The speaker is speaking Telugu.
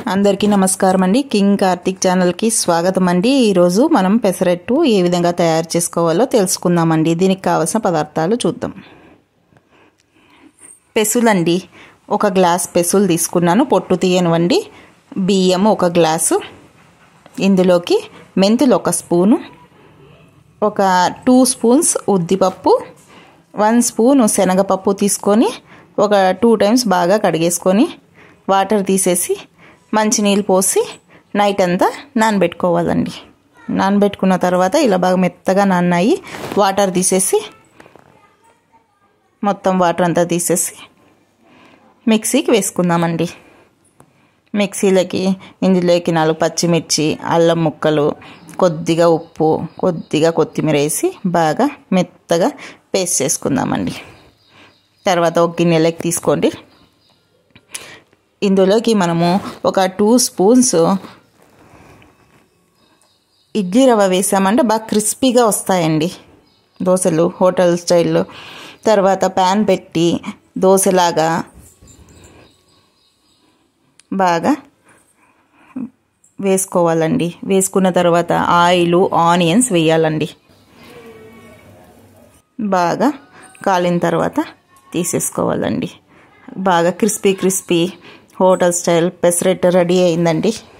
అందరికీ నమస్కారం అండి. కింగ్ కార్తిక్ ఛానల్కి స్వాగతం అండి. ఈరోజు మనం పెసరట్టు ఏ విధంగా తయారు చేసుకోవాలో తెలుసుకుందామండి. దీనికి కావాల్సిన పదార్థాలు చూద్దాం. పెసులండి, ఒక గ్లాస్ పెసులు తీసుకున్నాను, పొట్టు తీయనివ్వండి. బియ్యం ఒక గ్లాసు, ఇందులోకి మెంతులు ఒక స్పూను, ఒక 2 స్పూన్స్ ఉద్దిపప్పు, 1 స్పూను శనగపప్పు తీసుకొని ఒక 2 టైమ్స్ బాగా కడిగేసుకొని వాటర్ తీసేసి మంచినీళ్ళు పోసి నైట్ అంతా నానబెట్టుకోవాలండి. నానబెట్టుకున్న తర్వాత ఇలా బాగా మెత్తగా నానాయి. వాటర్ తీసేసి మొత్తం వాటర్ అంతా తీసేసి మిక్సీకి వేసుకుందామండి. మిక్సీలోకి ఇందులోకి 4 పచ్చిమిర్చి, అల్లం ముక్కలు, కొద్దిగా ఉప్పు, కొద్దిగా కొత్తిమీర వేసి బాగా మెత్తగా పేస్ట్ చేసుకుందామండి. తర్వాత ఒక గిన్నెలోకి తీసుకోండి. ఇందులోకి మనము ఒక 2 స్పూన్స్ ఇడ్లీ రవ్వ వేసామంటే బాగా క్రిస్పీగా వస్తాయండి దోశలు, హోటల్ స్టైల్లో. తర్వాత ప్యాన్ పెట్టి దోశలాగా బాగా వేసుకోవాలండి. వేసుకున్న తర్వాత ఆయిల్, ఆనియన్స్ వేయాలండి. బాగా కాలిన తర్వాత తీసేసుకోవాలండి. బాగా crispy hotel style pesarattu ready అయిందండి.